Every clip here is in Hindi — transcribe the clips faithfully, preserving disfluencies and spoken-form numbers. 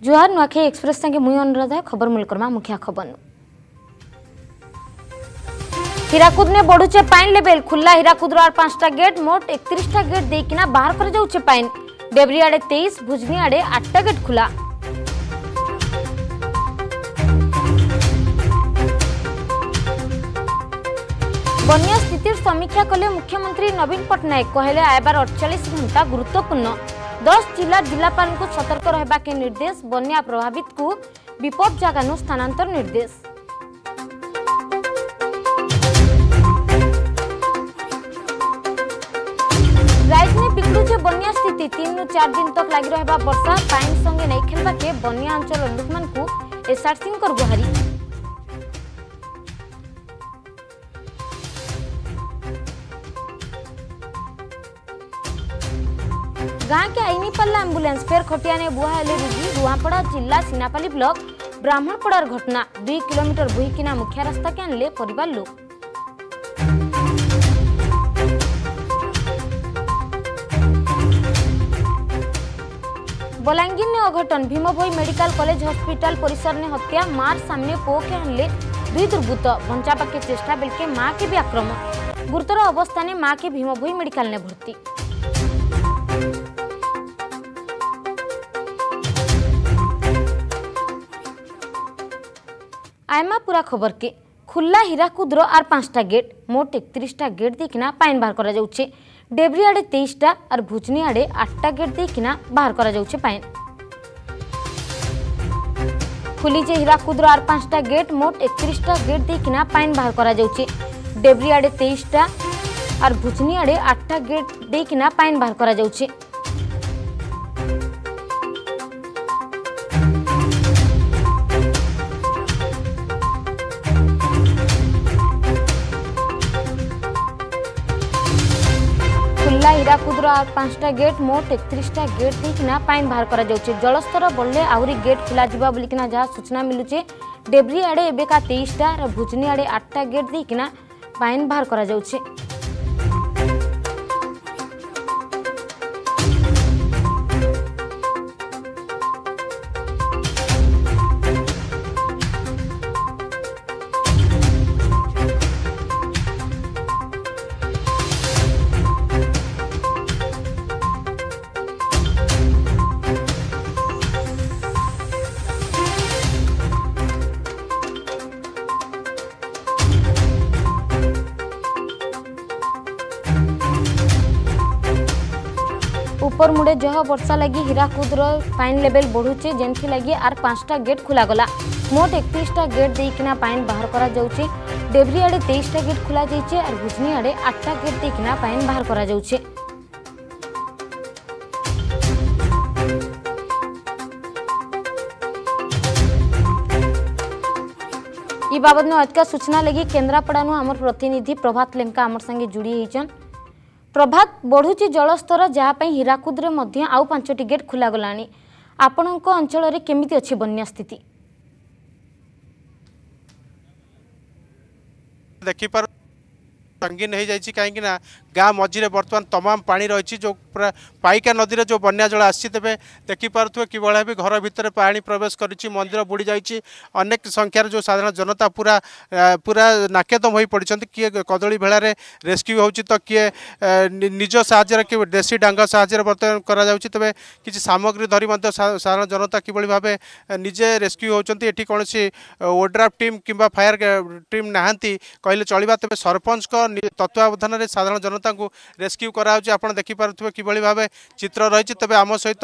जुहार नुआखाई एक्सप्रेस संगे मुई अनुराधा खबर मूलकर्मा मुख्य खबर हीराकुद ने बढ़ुचे पाइन लेवल खुला हीराकुद पांचटा गेट मोट एकतीस गेट देकिना बाहर कर जाउचे पाइन डेबरी आड़े तेईस भुजनी आड़े आठटा गेट खुला बन्या स्थिति समीक्षा कले मुख्यमंत्री नवीन पट्टनायक कहले आयबार अड़चाश घंटा गुरुत्वपूर्ण दस जिला जिलापाल को सतर्क रहबा के निर्देश बन्या प्रभावित को विपद जगानु स्थानांतर निर्देश राजनी बिगड़ुचे बन्या स्थिति तीन रु चार दिन तक लगी रहबा वर्षा पाइन संगे नहीं खेलबा के बन्या अंचल लोकमान को एसआरसी गुहारी गाँ के आईनीपाला एम्बुलेंस फेर खटिया ने बुहा हेले रुगी रुआपड़ा जिला सीनापाली ब्लॉक ब्राह्मणपड़ार घटना दुई किलोमीटर बुहीकिना मुख्य रास्ता के आनले परिवार लोक बलांगीर ने अघटन भीमभोई मेडिकल कॉलेज हॉस्पिटल परिसर ने हत्या मार सामने पो के आनले दुई दुर्बृत्त बंचावा के चेष्टा बेलके मां के भी आक्रमण गुरुतर अवस्था ने मां के भीमभोई मेडिकल ने भर्ती आयमा पूरा खबर के खुला हीराकुद्र आर पांचटा गेट मोट एकतीसटा गेट देखिना पाइन बाहर करा जाउछे डेबरी आड़े तेईसटा और भुजनी आड़े आठटा गेट देखिना बाहर करा जाउछे पाइन खुली जे हीराकुद्र आर पांचटा गेट मोट एकतीसटा गेट देखिना पाइन बाहर करा जाउछे डेबरी आड़े तेईसटा और भुजनी आड़े आठटा गेट देखिना पाइन बाहर करा जाउछे हीराकुद्र आर पांचटा गेट मोट एकतीसटा गेट देखिना पाइन बाहर करा जाउछे जलस्तर बढ़ले आहुरी गेट खुला जिबा बोलिकिना जहाँ सूचना मिलुचे डेबरी आड़े एबेका तेईसटा और भुजनी आड़े आठटा गेट देखिना पाइन बाहर करा जाउछे ऊपर मुड़े जह वर्षा लगी हीराकुद्र पाइन लेवल बढ़ुचे जेनथि लगी आर पांचटा गेट खुला गला मोट एकतीसटा गेट देकिना पाइन बाहर करा जाउचे डेबरी आड़े तेईसटा गेट खुला जाइछे और भुजनी आड़े आठटा गेट देकिना पाइन बाहर करा जाउचे ई बाबत में अधिक सूचना लगी केन्द्रापड़ानु आमर प्रतिनिधि प्रभात लेंका आमर संगे जुड़ी होइछन प्रभात बढ़ुची जलस्तर जहाँपाई हीराकुद्रे मध्य आउ पांचटी गेट खुला गलानी आपणक अंचल केमिति अछि बन्या स्थिति देखि पर संगीन हो जाए कहीं गाँ मझीरे बर्तमान तमाम पानी रही जो पाइका नदी जो बन्या जल आसी तेज देखिपे कि भी घर भितर पानी प्रवेश करी मंदिर बुड़ी जाइए अनेक संख्यार जो साधारण जनता पूरा पूरा नाकेदम हो पड़ी किए कदली भेला रेस्क्यू हो तो किए निज साहाय्य कि देशी डांग साहाय्य बर्तमान करा तेज किसी सामग्री धरी साधारण जनता किभली भाव निजे रेस्क्यू होती ये कौन ओड्राफ टीम किंबा फायर टीम नहांती कहले चलिबा तेज सरपंच तत्वावधान में साधारण जनता को रेस्क्यू कराउछि आपण देखि पारुथबे किभली भाबे चित्र रही तबे आम सहित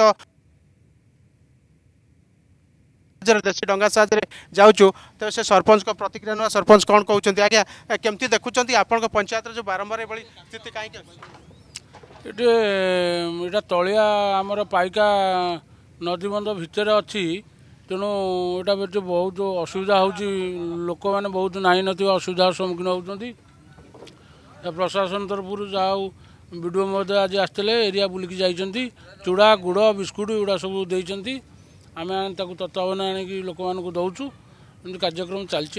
देशी डंगा साहाय्य जाऊँ तो से सरपंच को प्रतिक्रिया ना सरपंच कौन कहते आज्ञा केमती देखुं आपण पंचायत जो बारंबार ये स्थिति कहीं ये तलिया आमर पाइका नदीबंध भितर अच्छी तेणु यहाँ बहुत असुविधा हो लोक मैंने बहुत नाई न असुविधार सम्मुखीन होती प्रशासन तरफ जाऊ विडियो महोदय आज आसते एरिया बुलिकी जाइए चूड़ा गुड़ बिस्कुट एगुड़ा सब देती आम तत्वावधान आनिक लोक मानक दौचु कार्यक्रम चलती।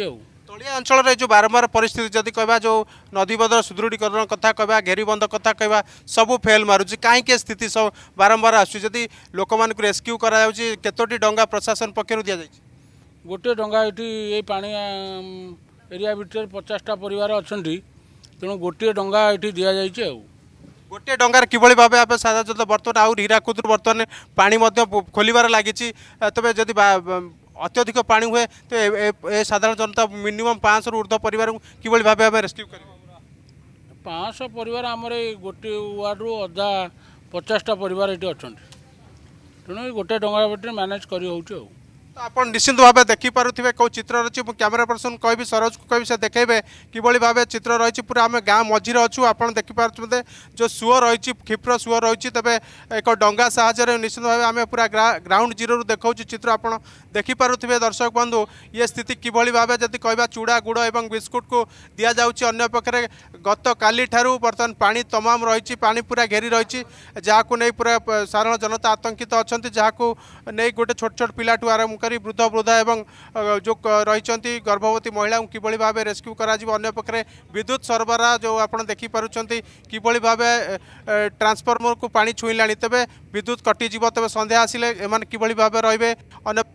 तलिया अंचल जो बारंबार परिस्थिति जदि कहवा जो नदीबंधर सुदृढ़ीकरण कथा कहवा घेरीबंध कथा कहवा सब फेल मारुची कहीं स्थिति सब बारंबार आसुच्छी लोक मान रेस्क्यू करोटी डंगा प्रशासन पक्षर दि जाए गोटे डंगा ये पानी एरिया भितर पचासटा परिवार अच्छा तेणु गोटे डंगा ये दि जाए गोटे डंगार किभली भाव आप साधारणतः बर्तमान आउ हीराकुद बर्तमान पानी खोलिबार लगी तेज जदि अत्यधिक पानी हुए तो ए साधारण जनता मिनिमम पाँच रु ऊर्ध्व परिवार किभली भाव आम रेस्क्यू कर पाँच परिवार आमर गोटे वार्ड्रु अधा पचासटा परिवार ये अच्छा तेणु गोटे डंगा भितर मैनेज कर तो आप निश्चिंत भाव देखिपे कौ चित्र रही कैमेरा पर्सन कह सरोज को कह से देखेबे किभली भाव चित्र रही पूरा आम गाँ मझीरे अच्छु आप देखिपे जो सुओ रही क्षिप्र सुओ रही तेज एक डंगा साहाय्य निश्चित भाव आम पूरा ग्राउंड जीरो देखा चित्र आप देखिपे दर्शक बंधु ये स्थिति किभली भाव जब कह चूड़ा गुड़ और बिस्कुट को दि जाऊँगी अन्य पक्षे गत काली ठारू बर्तमान पानी तमाम रही पानी पूरा घेरी रही जहाँ नहीं पूरा साधारण जनता आतंकित अच्छा जहाँ नहीं गोटे छोट छोट पिलाठू आरंभ करी वृद्ध वृद्धा एवं जो रही गर्भवती महिला किभली भाव रेस्क्यू करा अन्य पक्षे विद्युत सरबराह जो आप देखिपुंट किभली भाव ट्रांसफर्मर को पानी छुईला तेज विद्युत कटिज तेज संध्या आसिले एम किभली भाव रे अन्य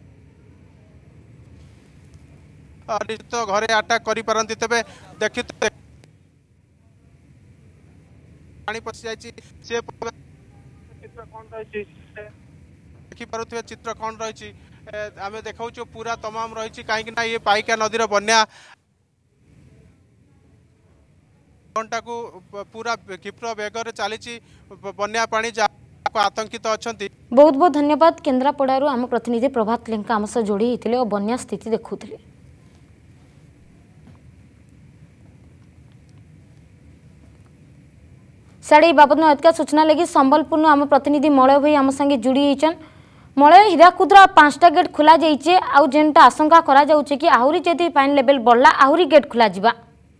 निश्चित घरे आटाक करपारती तेज देखी पानी पशि जाए देखिपे चित्र कौन रही आम देखा पूरा तमाम रही कहीं ये पाइका नदीर बन्या घंटा को पूरा क्षिप्र बेगर चली बन्या पानी जहाँ आतंकित अच्छा। बहुत बहुत धन्यवाद केन्द्रापड़ारू आम प्रतिनिधि प्रभात लेंका आम सह जोड़ी होते और बन्या स्थिति देखुले। साड़ी बाबद अधिक सूचना लगी संबलपुर आम प्रतिनिधि मलय भाई आम संगे जोड़ी होचन। मलय हीराकुद्र पांचटा गेट खोल जाइए आउ जेनटा आशंका करा जाउछे कि आहुरी जदि पानी लेवल बढ़ला आहुरी गेट खोल जिबा।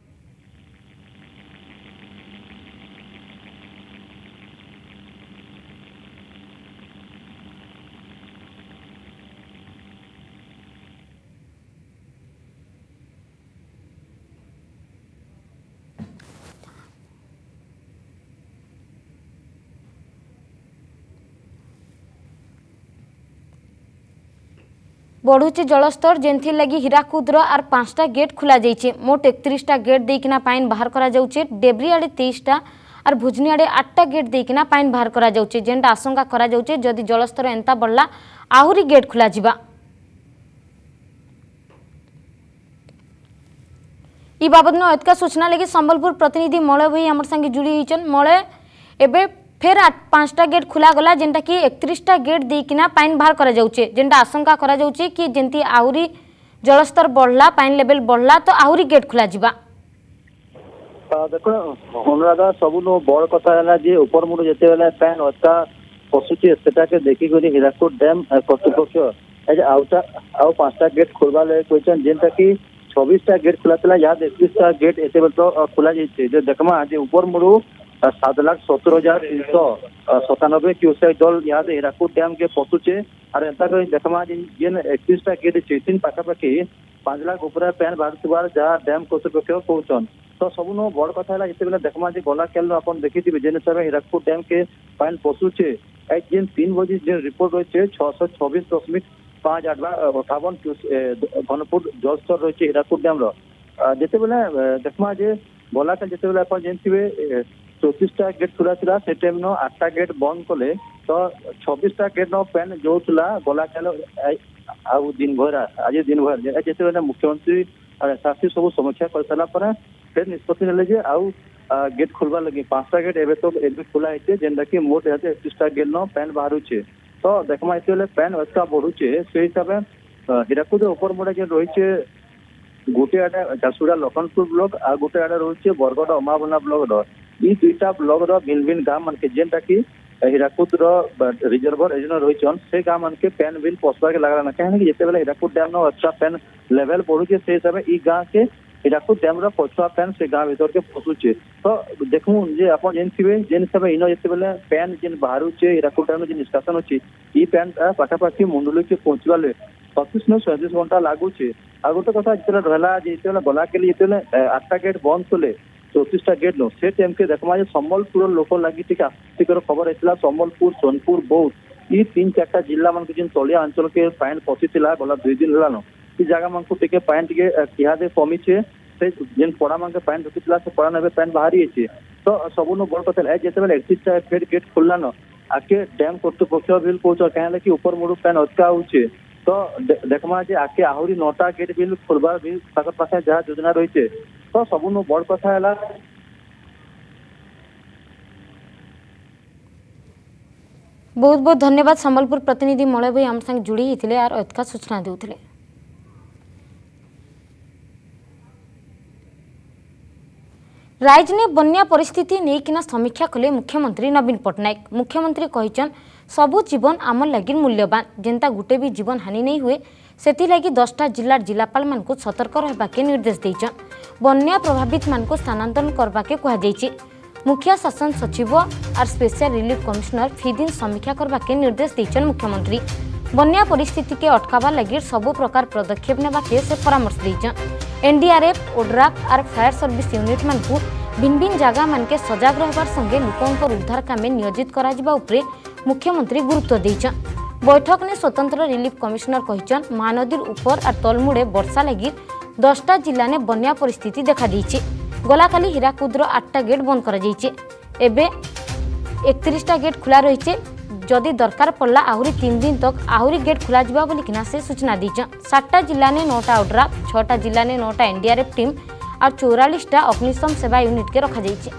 बढ़ुची जलस्तर जेनथि लगी हीराकुद्र आर पांचटा गेट खोल जाइए मोट एकतीसटा गेट देकिना पाइन बाहर करा जाउछे डेब्री आड़े तेईसटा और भुजनी आड़े आठटा गेट देकिना पाइन बाहर करा जाउछे जेनटा आशंका करा जाउछे जदि जलस्तर एंता बढ़ला आहुरी गेट खोला जिबा। ई बाबद अधिक सूचना लगी संबलपुर प्रतिनिधि मलय भाई आमर संगे जुड़ी होइछन। मलय एबे फेर पांचटा गेट खुला गला जेनटा कि एकतीसटा गेट देकिना पाइन बाहर करा जाउछे जेनटा आशंका करा जाउछे कि जेंती आहुरी जलस्तर बढ़ला पाइन लेवल बढ़ला तो आहुरी गेट खुला जिबा। देखो अनुराधा सबुनु बड़ कथा है जे ऊपर मुड़ जेते बेला पाइन अता पसुचे सेटा के देखि गरी हीराकुद डैम कर्तृपक्ष एज आउटा आउ पांचटा गेट खोलबा ले क्वेश्चन जेनटा कि छब्बीसटा गेट खुला तला या एकतीसटा गेट एते बेल तो खुला जाइछे जे देखमा जे ऊपर मुड़ सात लाख सत्तर हजार तीन सौ सतानबे क्यूसेक जल यहाँ हीराकुद डैम के पशुचे और एंता देखमा जेन एकतीसटा गेट तीन पाखापाखि पांच लाख ऊपर पैन बाहर जहाँ डैम कर्तृपक्ष कहन तो सबुन बड़ कथा है जिते देखमा गला कैल आप देखी जेन हिसाब हीराकुद डैम के पैन पशुचे जेन तीन बजे जेन रिपोर्ट रही है छःश छब्बीस दशमिक पाँच आठ अठावन घनफुट जलस्तर रही है हीराकुद डैम जिते देखमा गला कैल जिते आप जानते चौतीसटा गेट खुला था से टाइम न आठटा गेट बंद कले तो छब्बीसटा गेट न पैन जो गला कैल आउ दिन भर आज दिन भर जिते मुख्यमंत्री शासी सब समीक्षा कर सारा फिर निष्पत्ति ने आउ गेट खोलवा लगे पांचटा गेट एवं तो एवं खोला है जेनटा कि मोट एकतीसटा गेट न पैन बाहर तो देखमा ये पैन अच्छा बढ़ुचे से हिसाब से हीराकुद ऊपर मुड़ा जो रही गोटे आड़े झारसुगुड़ा लखनपुर ब्लॉक आ गोटे आड़े रही बरगड़ अमाबना ब्लॉक ये दुईटा ब्लॉक भिन्न भिन्न गाँव मान के जेनटा कि हीराकुद रिजर्वर एजेंट रही से गाँव मान के पैन बिल पशुआ के लगा कहीं जिते हीराकुद डैम अच्छा पैन लेवल बढ़ुचे से हिसाब से गाँव के हीराकुद डैम पछुआ पैन से गाँव भर के पशुचे तो देखूँ जे आप जानते जेन हिसाब से इन जिते पैन जेन बाहर हीराकुद डैम जो निष्कासन अच्छी ये पैन पाखापाखि मुंडुली के पहुँचवाले छत्तीस नु सैंतीस घंटा लगुच आ गोटे कथा जिते रहा जिते गला के जिते आठटा गेट बंद कले चौतीसटा गेट नो से टाइम के देखमा सम्बलपुर लोक लगी आश्चर्यकर खबर होता सम्बलपुर सोनपुर बौद्ध ये तीन चार्टा जिला मान जिन तलिया अंचल के पानी पशि गला दुई दिन है इ जगह मान टे पानी टे तिहादे कमीचे से जेन पड़ा मान के पानी ढुकी से पड़ा ने पानी बाहरी तो सब बड़ कथा जिते एकतीसटा फेर गेट खोललान आके डैम कर्तृपक्ष बिल कौच कहीं कि ऊपर मुड़ पानी अटका होचे तो देखमा जे आके आहरी नौटा गेट बिल खोलबार भी पाखे जहाँ योजना रही तो सब बड़ कथा है बहुत बहुत धन्यवाद संबलपुर प्रतिनिधि मलय भाई आम संग जोड़ी होते यार अधिका सूचना देउथिले। राजने बन्या परिस्थिति नहीं किना समीक्षा कले मुख्यमंत्री नवीन पट्टनायक। मुख्यमंत्री कहिचन सबु जीवन आम लगी मूल्यवान जेंता गुटे भी जीवन हानि नहीं हुए सेति लगी दसटा जिला जिलापाल मान को सतर्क रहबाके निर्देश देइचन। बन्या प्रभावित मान को स्थानांतरण करबाके कहा जाइछि। मुख्य शासन सचिव और स्पेशल रिलीफ कमिश्नर फी दिन समीक्षा करबाके निर्देश देइचन मुख्यमंत्री। बन्या परिस्थिति के अटकावा लगी सबु प्रकार पदक्षेप नेबाके से परामर्श देइचन। एनडीआरएफ ओड्राफ और फायर सर्विस यूनिट मान को भिन्न भिन्न जगह मान के सजग रहबार संगे लोकंकर उद्धार काम में नियोजित करा जिबा उपरे मुख्यमंत्री गुरुत्व देइचन। बैठक ने स्वतंत्र रिलीफ कमिश्नर कहिचन महानदीर ऊपर और तलमुड़े वर्षा लगी दसटा जिला ने बन्या परिस्थिति देखा देइछि। गलाकाली हीराकुदर आठटा गेट बंद करा जाइछि। एबे एकतीसटा गेट खुला रही जदि दरकार पड़ला आहरी तीन दिन तक आहरी गेट खुला जिबा बोली किना से सूचना दीचन। सातटा जिला ने नौटा ओड्राफ छटा जिला ने नौटा एनडीआरएफ टीम और चौरालीसटा अग्निशम सेवा यूनिट के रखा जाइछि।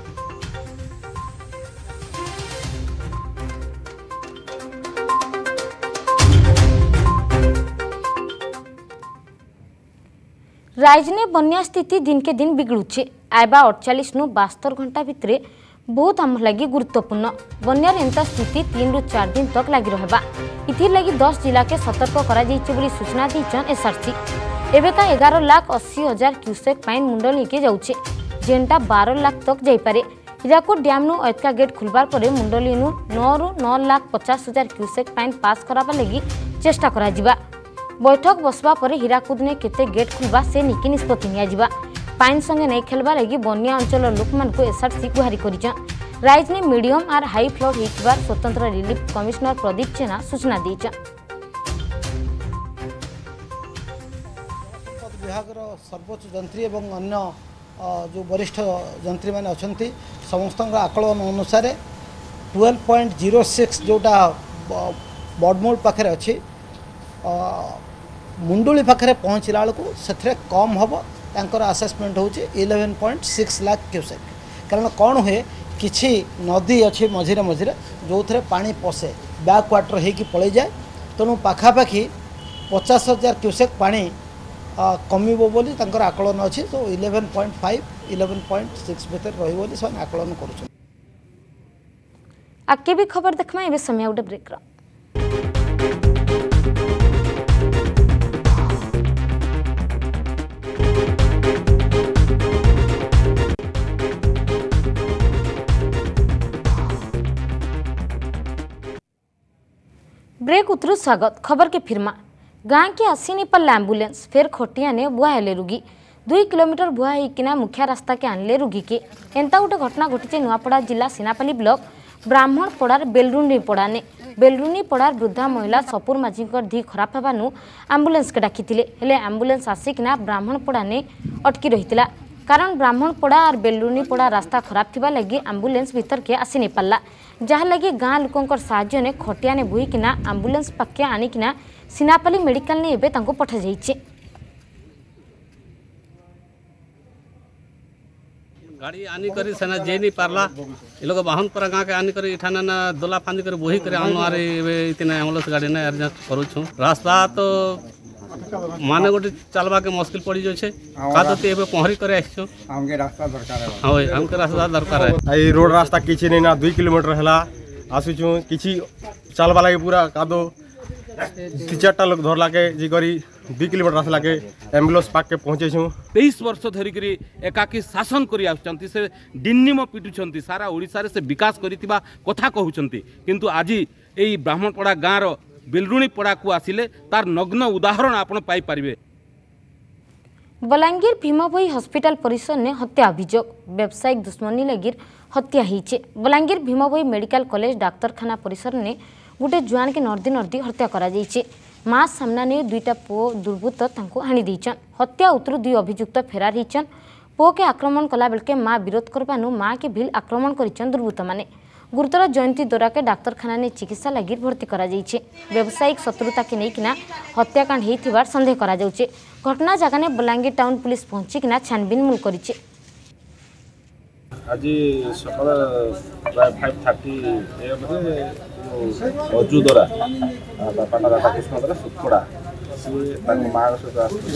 राजने बन्या स्थिति दिन के दिन बिगड़ुचे। आयबा अड़चाश नु बास्तर घंटा भितर बहुत आम लगी गुरुत्वपूर्ण। बन्यार एंता स्थिति तीन रु चार दिन तक लगी रहबा इथिर लगी दस जिला के सतर्क करा जाइछि बोली सूचना दीचन एसआरसी। एबेका ग्यारह लाख अस्सी हजार क्यूसेक पानी मुंडल लेके जाउछे जेनटा बारह लाख तक जाई पारे। हीराकुद डैम नु अतका गेट खुलबार परे मुंडली नु नौ रु नौ लाख पचास हजार क्यूसेक पानी पास कराबा लगी चेष्टा करा जिबा। बैठक बसवा पर हीराकुद ने केते गेट खुलबा से निकी निष्पत्ति निया जिबा। पानी संगे नहीं खेलबा लगी बन्या अंचल लोक मान को एसआरसी गुहारी करिचन। राइज ने मीडियम और हाई फ्लड होइतबार स्वतंत्र रिलीफ कमिश्नर प्रदीप जेना सूचना दीचन। विभाग सर्वोच्च जंत्री एवं अन्य जो वरिष्ठ जंत्री मैंने अच्छा समस्त आकलन अनुसार ट्वेल्व पॉइंट जीरो सिक्स जोटा बड़मूल पाखे अच्छी मुंडुली पाखे पहुँचला बेलू से कम हम तांकर आसेसमेंट होची eleven point six lakh cusec. कारण कौन हुए किछि नदी अच्छी मझिरे मझिरे जो थे पानी पशे बैक वाटर होगी पलि जाए तेणु पाखापाखि पचास हजार क्यूसेक पानी कमिबो बोली तांकर आकलन अच्छी तो eleven point five eleven point six भितर रही बोली से आकलन कर। आगे भी खबर देखमा एबे समय उठे ब्रेक रा। ब्रेक उतरु स्वागत। खबर के फिरमा गाँ के आसी नहीं पाला एम्बुलेंस फेर खटिया ने बुआ हेले रुगी दुई किलोमीटर बुआ होना मुखिया रास्ता के आनले रुगी के एंता गोटे घटना घटी नुआपड़ा जिला सीनापाली ब्लॉक ब्राह्मण पड़ार बेलरुनी पड़ा ने बेलरुनी पड़ार वृद्धा महिला सपुर माझी धी खराब होवानु आम्बुलेंस के डाकी हेले आम्बुलेंस आसिकना ब्राह्मण पड़ा ने अटकी रही कारण ब्राह्मण पड़ा और बेलरुनी पड़ा रास्ता खराब थिबा लगी आम्बुलेंस भीतर के आसी नहीं पाला जहाँ लगी गाँ लोकंकर साहाय्य ने खटिया ने बोहीकिना आम्बुलेंस पाखे आनिकिना सीनापाली मेडिकल ने एबे तांको पठा जाइछे। गाड़ी आनी करी सेना जे नहीं पारला ये लोग बाहन पर गाँ के आनी करी इठाना ना दोला फांदी कर बोही करे आनो आरे इतने एम्बुलेंस गाड़ी ने एडजस्ट करू छु रास्ता तो माने गोटे चलबा के मुश्किल पड़ी जो छे का तो एबे पहरी करे आछो हमके रास्ता दरकार है। हां ओए हमके रास्ता दरकार है। आई रोड रास्ता किछि नहीं ना दो किलोमीटर हला आसु छु किछि चलबा लागे पूरा कादो चारटा लोग धरला के जी करी दो किलोमीटर रास्ता के एम्बुलेंस पाक के पहुंचे छु तेईस वर्ष धरिकी एकाकी शासन करी आछंती से डिन्निम पिटुछंती सारा ओडिसा रे से विकास करितिबा कथा कहउछंती किंतु आज एई ब्राह्मणपड़ा गाँव बेलरुणी पड़ा को आसिले तार नग्न उदाहरण आपण पाई परिबे। बलांगीर भीमभोई हॉस्पिटल परिसर ने हत्या अभियोग व्यावसायिक दुश्मनी लगी हत्या होइछे। बलांगीर भीमभोई मेडिकल कॉलेज डाक्तरखाना परिसर ने गोटे जुआन के नर्दी नर्दी हत्या करा जाइछे। मां सामना ने दुईटा पुओ दुर्बृत्त तांको हानि देइछन। हत्या उतरु दुई अभियुक्त फेरार होइछन। पुओ के आक्रमण कला बेलके मां विरोध करबानु मां के भी आक्रमण करिछन दुर्बृत्त माने। गुरुतर जयंती दोरा के डाक्तरखाना ने चिकित्सा लगी भर्ती करा जाइछे। व्यावसायिक शत्रुता के लेकिना हत्याकांड होइथिबार संदेह करा जाउछे। घटना जगह ने बलांगीर टाउन पुलिस पहुंचिकिना छानबीन मूल करिछे। आज सकाल प्राय फाइव थर्टी एम अजु द्वारा बापा दादा कृष्ण द्वारा सुखड़ा सी माँ सहित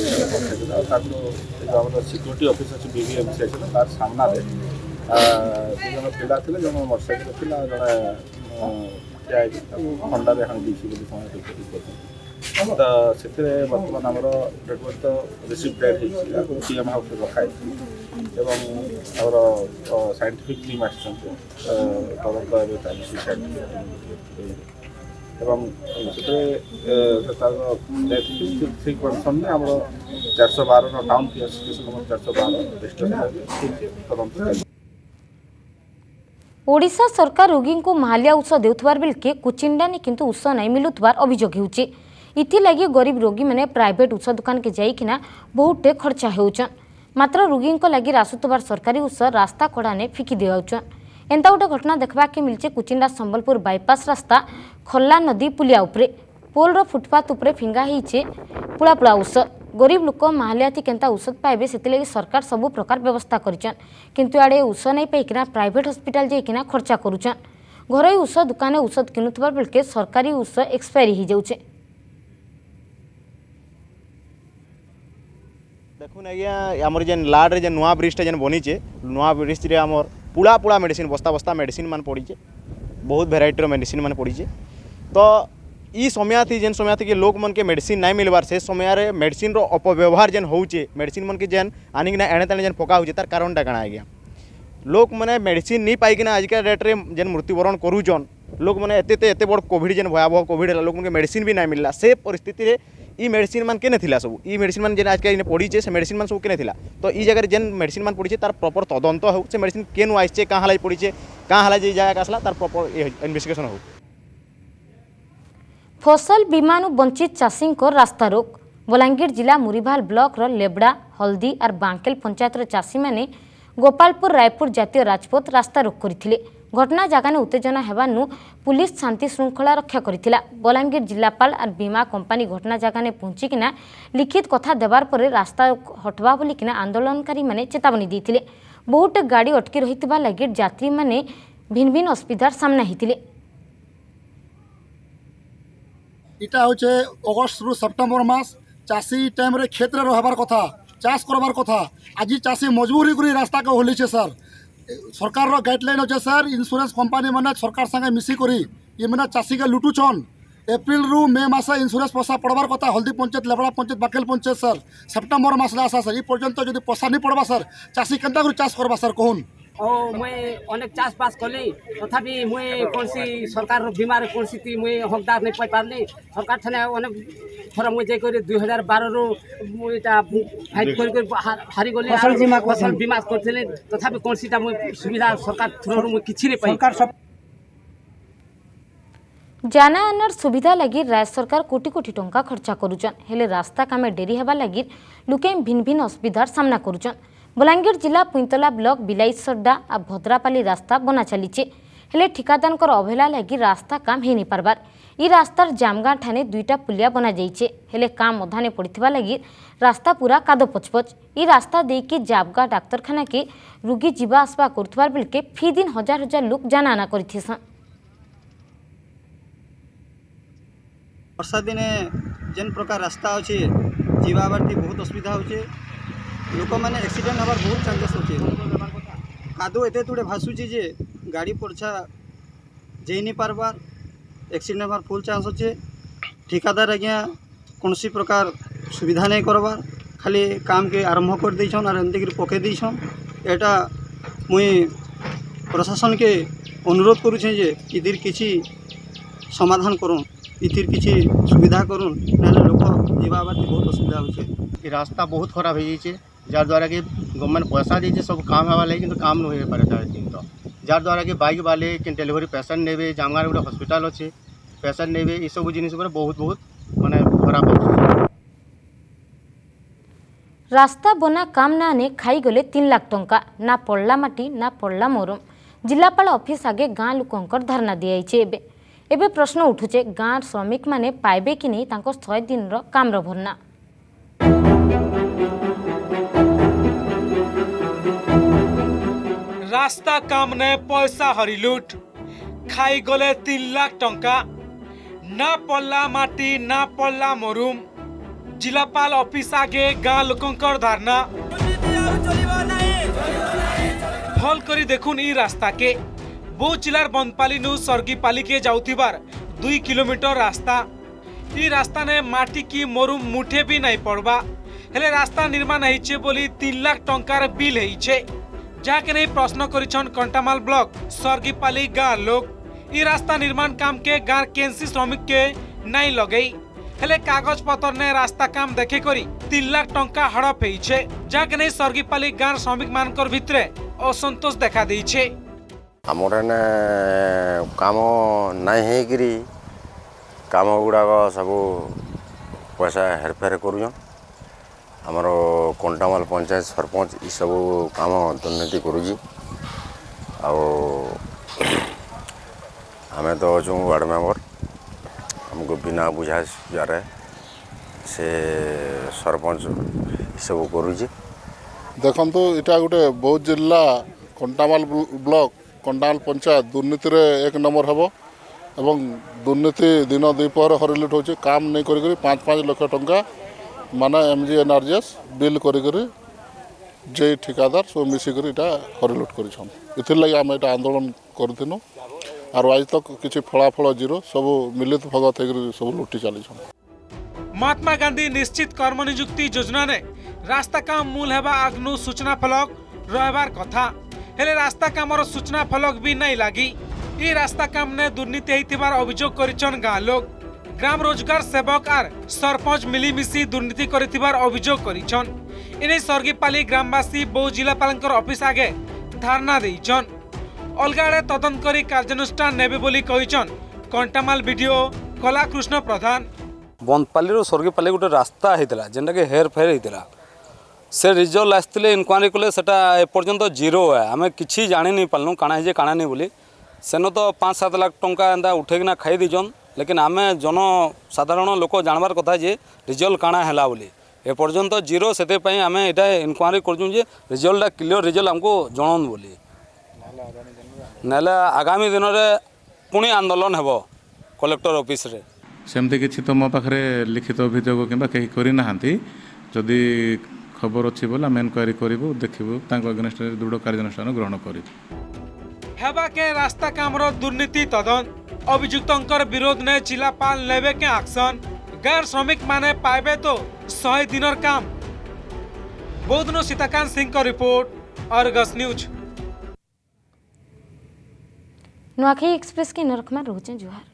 आम सिक्यूरीटी ऑफिस अच्छे बीबीएम सी तार सामना जन पिला थे जन मोटरसाइकेल थी जड़े खंडा हाँ तो से बर्तमान आमर ट्रिटमेंट तो रिसीव डेट हो सीएम हाउस रखाई और साइंटिफिक टीम आसान तदंत ठीक कंडीशन में आम चार सौ बारह टाउन नंबर चार सौ बारह तदंत। ओडिशा सरकार रोगी को माहालिया ଔଷଧ देउथबार बेलके कुचिंडानी किंतु ଔଷଧ नहीं मिलुथबार अभियोग हेउचे। इथि लगी गरीब रोगी मैंने प्राइवेट ଔଷଧ दुकान के जाइकिना बहुते खर्चा हेउचन। मात्र रोगी को लगी रासुतबार सरकारी ଔଷଧ रास्ता कड़ा ने फिकी दियाउचन। एंता गोटे घटना देखबा के मिलचे कुचिंडा संबलपुर बाईपास रास्ता खल्ला नदी पुलिया उपरे पोल रो फुटपाथ उपरे फिंगा हेइचे पुला पुला ଔଷଧ। गरीब लोक माहालिया थी केंता ଔଷଧ पाइबे सेतिलगी सरकार सबु प्रकार व्यवस्था करिचन किंतु आड़े ଔଷଧ नहीं पाइकिना प्राइवेट हॉस्पिटल जाइकिना खर्चा करुचन। घरोई ଔଷଧ दुकान ଔଷଧ किनुथबार बेलके सरकारी ଔଷଧ एक्सपायरी हो जाउचे। देखुन आज्ञा आमर जेन लाड रे जेन नुआ ब्रिजटा जेन बनीचे नुआ ब्रिज रे आमर पुला पुला मेडिसिन बस्ता बस्ता मेडिसिन मान पड़ीचे बहुत भेराइटर मेडिसिन मान पड़ीचे। तो ई समय थी जेन समय थी कि लोक मन के मेडिसिन नहीं मिलबार से समय रे मेडिसिन रो अपव्यवहार जेन होउचे मेडिसिन मन के जेन आनिकिना एणे तेणे जेन पका होउचे तार कारणटा काଣା आज्ञा लोक मैंने मेडिसिन नहीं पाइकिना आजिका डेट रे जेन मृत्युवरण करूचन लोक मैंने एते एते बड़ कोविड जेन भयावह कोविड लोक मन के मेडिसिन भी नहीं मिलला से परिस्थिति रे ई मेडिसिन मान केने थिला सब ई मेडिसिन मान जेन आज के पड़ीचे से मेडिसिन मान सब केने थिला। तो ई जगह जेन मेडिसिन मान पड़ीचे तार प्रॉपर तदंत हो से मेडिसिन केनु आइचे कहाँ हलाई पड़ीचे कहाँ हलाई जे जगह आसला तार प्रॉपर इन्वेस्टिगेशन हो। फसल बीमानु वंचित चाषी को रास्ता रोक बलांगीर जिला मुरीभाल ब्लॉक रो लेबड़ा हल्दी और बांकेल पंचायत रो चाषी माने गोपालपुर रायपुर जातीय राजपथ रास्ता रोक करथिले। घटना जगह ने उत्तेजना हेबानु पुलिस शांति श्रृंखला रक्षा करथिला। बलांगीर जिलापाल और बीमा कंपनी घटना जगह ने पहुंचिकिना लिखित कथा देवार पर रास्ता हटवा बोलिकिना आंदोलनकारी माने चेतावनी देथिले। बहुत गाड़ी अटकी रहितबा लागि यात्री माने भिन्न भिन्न असुविधार सामना हेतिले। इटा होचे अगस्त रु सेप्टेम्बर मास चाषी टाइम रे खेत रे रहबार कथा चाष करबार कथा आज चाषी मजबूरी करी रास्ता के होलीचे सर सरकार रो गाइडलाइन होचे सर इंश्योरेंस कंपनी माने सरकार संगे मिसी करी ये माने चाषी के लुटुछन एप्रिल रु मे मास इंश्योरेंस पैसा पड़बार कथा हल्दी पंचायत लेबड़ा पंचायत बाकेल पंचायत सर सेप्टेम्बर मास आसा सर ई पर्यंत जदि पैसा नहीं पड़बा सर चाषी केनता करी चाष करबा सर कहून ओ मुई अनेक चाष पास कली तथापि मुई कौनसी सरकार बीमार कौनसी थी मुई हकदार नहीं पाई पारली सरकार थाने अनेक थर मुई जे कर दुई हजार बारह रु मुई ता फाइट कर कर हारी गली फसल बीमा फसल बीमा करथिले तथापि कौनसीटा मुई सुविधा सरकार थ्रू मुई किछि नहीं पाई। सरकार सब जाना आनार सुविधा लगी राज्य सरकार कोटी कोटी टंका खर्चा करुचन हेले रास्ता कामे डेरी हेबा लगी लुके भिन्न भिन्न असुविधार सामना करुचन। बलांगीर जिला पुइंतला ब्लॉक बिलाई सड्डा आ भद्रापाली रास्ता बना चलीचे हेले ठिकादार अवहेला लगी रास्ता काम हो नहीं पारबार। ई रास्तार जामगाँ ठाने दुईटा पुलिया बना जाइए हेले काम अधाने पड़ता लगी रास्ता पूरा कादो पचपच। ई रास्ता देकी जाबगा डाक्तरखाना के रोगी जीवा आसवा करथबार बेलके फी दिन हजार हजार लोग जाना आना करिथिसन। वर्षा दिने जेन प्रकार रास्ता अच्छे जीवा बाटी बहुत असुविधा होचे लोक मैंने एक्सीडेंट हबार बहुत चांसेस होचे कादो एते तुड़े भासुची जे गाड़ी पड़छा जे नहीं पारबार एक्सीडेंट हबार फुल चांस होचे। ठिकादार आज्ञा कौन प्रकार सुविधा नहीं करबार खाली काम के आरंभ कर देछन और एमती पके देछन। एटा मुई प्रशासन के अनुरोध करुछे जे इधर किछि समाधान करूँ इथिर किसी सुविधा करूँ ना लोक जीवा बहुत असुविधा होचे। रास्ता बहुत खराब हो जाइए जार द्वारा कि गवर्नमेंट पैसा दीजिए सब काम हवा लगे कि काम नहीं हो पारे दिन तो जार द्वारा कि बाइक वाले कि डिलीवरी पेसेंट ने जामगार गोटे हॉस्पिटल अच्छे पेसेंट ने ये सब जिनिस बहुत बहुत माने खराब हो। रास्ता बना काम ना ने खाई गले तीन लाख टंका ना पड़ला माटी ना पड़ला मोरम। जिलापाल ऑफिस आगे गाँ लोकंकर धारणा दियाइछे। एबे एबे प्रश्न उठुचे गाँ श्रमिक माने पाइबे कि नहीं तांको सौ दिन रो काम रो भरना। रास्ता काम ने पैसा हरिलुट खाई गले तीन लाख टंका ना पड़ला माटी ना पड़ला मोरुम। जिलापाल ऑफिस आगे गाँ लोकंकर धारणा भल करी देखुन ई रास्ता के बो जिलार बनपाली नु सर्गीपाली के जाउथिबार दुई किलोमीटर रास्ता। ई रास्ता ने माटी की मोरुम मुठे भी नहीं पड़वा हेले रास्ता निर्माण होइछे बोली तीन लाख टंकार बिल होइछे जाके नहीं प्रश्न करिछन कंटामाल ब्लॉक सर्गीपाली गाँ लोग। ई रास्ता निर्माण काम के गाँ केंसी श्रमिक के नहीं लगई हेले कागज पत्र ने रास्ता काम देखे करी तीन लाख टंका हड़प होइछे जाके नहीं सर्गीपाली गाँ श्रमिक मानकर भितरे असंतोष देखा देइछे। हमर ने काम नहीं हेकरी काम गुड़ाक सब पैसा हेरफेर करूँ आमर कंटामाल पंचायत सरपंच ये सब काम दुर्नीति करुँची आम तो अच्छु वार्ड मेंबर हमको बिना बुझा जारे से सरपंच सब करुँची। देखो तो इटा गोटे बहुत जिला कंटामाल ब्लॉक कंटामाल पंचायत दुर्नीति रे एक नंबर हम एवं दुर्नीति दिन दुपहर हरिलुट होचे काम नहीं करी पाँच पाँच लाख टंका माने एमजी एनआरजीएस बिल करी जे ठिकादार सब मिसिक इटा हरिलुट करिछन। इथिर लगी आम इटा आंदोलन करथिनु और आज तक किसी फलाफल जीरो सब मिलित भगत हो सब लुटि चलीछन। महात्मा गांधी निश्चित कर्म नियुक्ति योजना ने रास्ता काम मूल हेबा आग्नु सूचना फलक रहबार कथा हेले रास्ता कामर सूचना फलक भी नहीं लागी। ई रास्ता काम ने दुर्नीति हेतिबार अभियोग करिछन गाँ लोग। ग्राम रोजगार सेवक आर सरपंच मिलीमिशी दुर्नीति करिथिबार अभियोग करिछन। इने सर्गीपाली ग्रामवासी बहु जिलापालंकर ऑफिस आगे धारणा देइछन। अलगाड़े तदंत करी कार्यानुष्ठान नेबे बोली कहिछन कंटामाल वीडियो कलाकृष्ण प्रधान। बनपाली सर्गीपाली गोटे रास्ता होता जेनटा कि हेर फेर होता से रिजल्ट आसते इनक्वारी कले सेटा एपर्यंत जीरो है आम कि जानी नहीं पार्लु काଣା है काଣା नहीं बोली सेन तो पाँच सात लाख टंका एंता उठेकिना खाई दीजन लेकिन आम जन साधारण लोक जानवर कथा जे रिजल्ट काଣା है बोली एपर्यंत जीरो से आम यहाँ इनक्वारी करूँ रिजल्टा क्लीयर रिजल्ट आमको जनाऊँ बोली ना आगामी दिन में पुणी आंदोलन हेब कलेक्टर ऑफिस रे सेमती किसी तो मो पाखे लिखित अभियोग कि कहीं करना जदि खबर अच्छी बोले आम एनक्वारी करूँ देखू अगेंस्ट दृढ़ कार्यानुष्ठान ग्रहण हेबा के रास्ता कामर दुर्नीति तदंत अभियुक्तंकर विरोध ने जिलापाल लेबे के एक्शन गाँव श्रमिक माने पाइबे तो सौ दिनर काम। बौद्धनु सीताकांत सिंह का report Argus news. Nuakhai express के नरखमा रोचे जुहार।